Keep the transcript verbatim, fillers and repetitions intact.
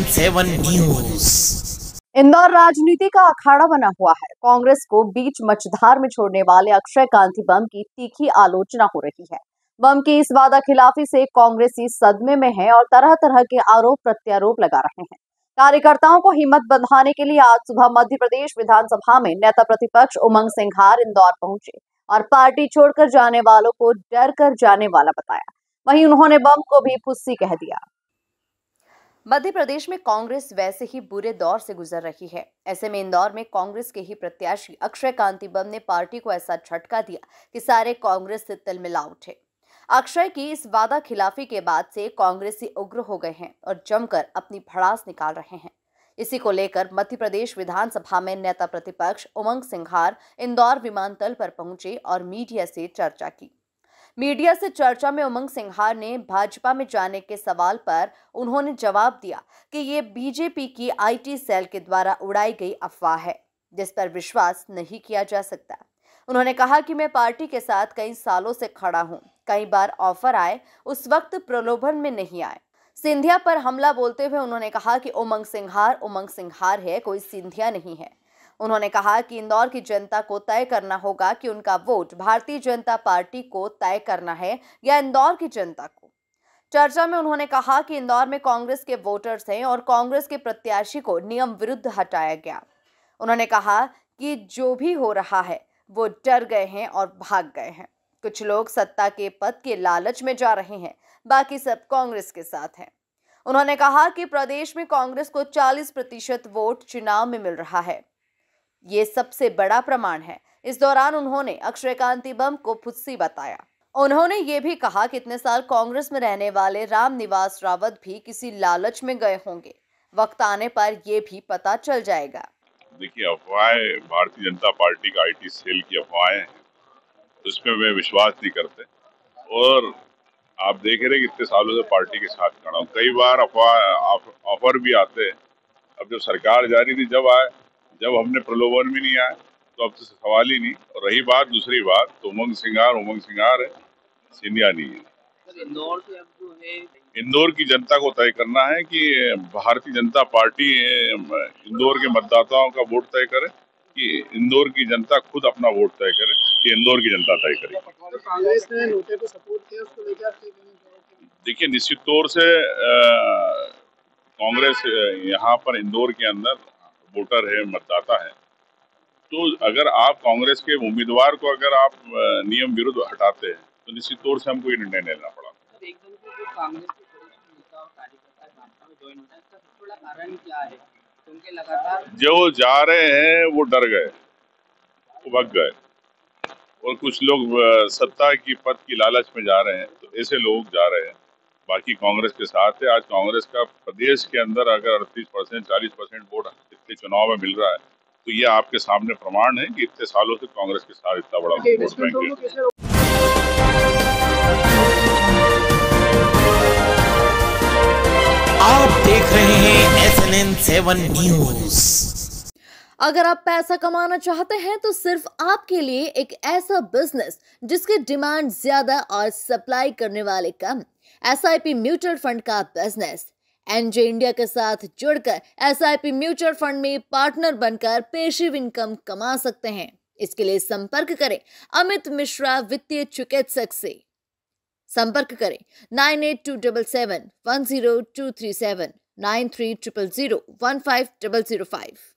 Seven news. Indore राजनीति का अखाड़ा बना हुआ है। कांग्रेस को बीच मझधार में छोड़ने वाले अक्षय कांति बम की तीखी आलोचना हो रही है। बम की इस वादा खिलाफी से कांग्रेसी सदमे में है और तरह तरह के आरोप प्रत्यारोप लगा रहे हैं। कार्यकर्ताओं को हिम्मत बंधाने के लिए आज सुबह मध्य प्रदेश विधानसभा में नेता प्रतिपक्ष उमंग सिंघार इंदौर पहुंचे और पार्टी छोड़कर जाने वालों को डर कर जाने वाला बताया। वहीं उन्होंने बम को भी फुस्सी कह दिया। मध्य प्रदेश में कांग्रेस वैसे ही बुरे दौर से गुजर रही है। ऐसे में इंदौर में कांग्रेस के ही प्रत्याशी अक्षय कांति बम ने पार्टी को ऐसा झटका दिया कि सारे कांग्रेस से तिलमिला उठे। अक्षय की इस वादा खिलाफी के बाद से कांग्रेसी उग्र हो गए हैं और जमकर अपनी भड़ास निकाल रहे हैं। इसी को लेकर मध्य प्रदेश विधानसभा में नेता प्रतिपक्ष उमंग सिंघार इंदौर विमानतल पर पहुंचे और मीडिया से चर्चा की। मीडिया से चर्चा में उमंग सिंघार ने भाजपा में जाने के सवाल पर उन्होंने जवाब दिया कि ये बीजेपी की आईटी सेल के द्वारा उड़ाई गई अफवाह है, जिस पर विश्वास नहीं किया जा सकता। उन्होंने कहा कि मैं पार्टी के साथ कई सालों से खड़ा हूं। कई बार ऑफर आए, उस वक्त प्रलोभन में नहीं आए। सिंधिया पर हमला बोलते हुए उन्होंने कहा कि उमंग सिंघार उमंग सिंघार है, कोई सिंधिया नहीं है। उन्होंने कहा कि इंदौर की जनता को तय करना होगा कि उनका वोट भारतीय जनता पार्टी को तय करना है या इंदौर की जनता को। चर्चा में उन्होंने कहा कि इंदौर में कांग्रेस के वोटर्स हैं और कांग्रेस के प्रत्याशी को नियम विरुद्ध हटाया गया। उन्होंने कहा कि जो भी हो रहा है वो डर गए हैं और भाग गए हैं। कुछ लोग सत्ता के पद के लालच में जा रहे हैं, बाकी सब कांग्रेस के साथ हैं। उन्होंने कहा कि प्रदेश में कांग्रेस को चालीस प्रतिशत वोट चुनाव में मिल रहा है, ये सबसे बड़ा प्रमाण है। इस दौरान उन्होंने अक्षय कांति बम को फुस्सी बताया। उन्होंने ये भी कहा कि इतने साल कांग्रेस में रहने वाले राम निवास रावत भी किसी लालच में गए होंगे। वक्त आने पर ये भी पता चल जाएगा। देखिए, अफवाहें भारतीय जनता पार्टी का आईटी सेल की अफवाहें हैं, उसमें वे विश्वास नहीं करते। और आप देख रहे कि इतने सालों से पार्टी के साथ खड़ा हूँ। कई बार अफवाह ऑफर भी आते हैं। अब जब सरकार जारी थी, जब आए, जब हमने प्रलोभन भी नहीं आए, तो अब तो सवाल ही नहीं। और रही बात दूसरी बात, तो उमंग सिंघार उमंग सिंघार है, सिंधिया नहीं है। इंदौर से अब जो है, इंदौर की जनता को तय करना है कि भारतीय जनता पार्टी इंदौर के मतदाताओं का वोट तय करे कि इंदौर की जनता खुद अपना वोट तय करे कि इंदौर की जनता तय करे। तो कांग्रेस ने नोटे को सपोर्ट किया, उसको लेकर देखिए, निश्चित तौर से कांग्रेस यहाँ पर इंदौर के अंदर वोटर है, मतदाता है। तो अगर आप कांग्रेस के उम्मीदवार को अगर आप नियम विरुद्ध हटाते हैं तो निश्चित तौर से हमको ये निर्णय लेना पड़ा। एकदम से जो कांग्रेस के नेता और कार्यकर्ता भाजपा में ज्वाइन होता है, इसका सबसे बड़ा कारण क्या है? उनके लगातार जो जा रहे हैं वो डर गए, वो भाग गए, और कुछ लोग सत्ता की पद की लालच में जा रहे हैं, तो ऐसे लोग जा रहे हैं। बाकी कांग्रेस के साथ है। आज कांग्रेस का प्रदेश के अंदर अगर अड़तीस परसेंट चालीस परसेंट वोट इतने चुनाव में मिल रहा है, तो ये आपके सामने प्रमाण है कि इतने सालों से कांग्रेस के साथ इतना बड़ा वोट बैंक है। आप देख रहे हैं S N N seven news. अगर आप पैसा कमाना चाहते हैं तो सिर्फ आपके लिए एक ऐसा बिजनेस जिसकी डिमांड ज्यादा और सप्लाई करने वाले कम, S I P mutual fund का बिजनेस। एनजे इंडिया के साथ जुड़कर S I P mutual fund में पार्टनर बनकर पेशिव इनकम कमा सकते हैं। इसके लिए संपर्क करें अमित मिश्रा वित्तीय चिकित्सक से। संपर्क करें nine eight two seven seven one zero two three seven, nine three zero zero one five zero zero five.